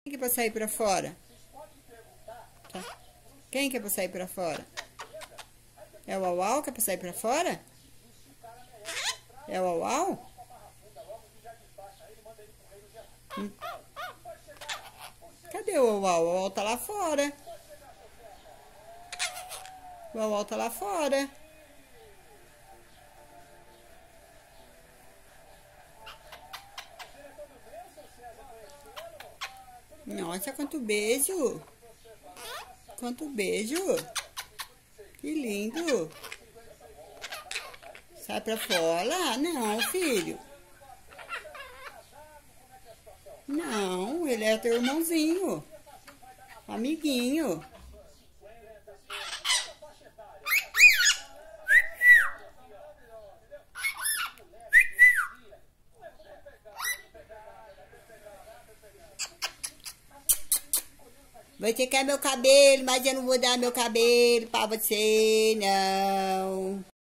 Quem que é pra sair pra fora? Tá. Quem que é pra sair pra fora? É o Uau que é pra sair pra fora? É o Uau? Cadê o Uau? O Uau tá lá fora. O Uau tá lá fora. Nossa, quanto beijo. Quanto beijo. Que lindo. Sai pra fora? Não, filho. Não, ele é teu irmãozinho. Amiguinho. Você quer meu cabelo, mas eu não vou dar meu cabelo pra você, não.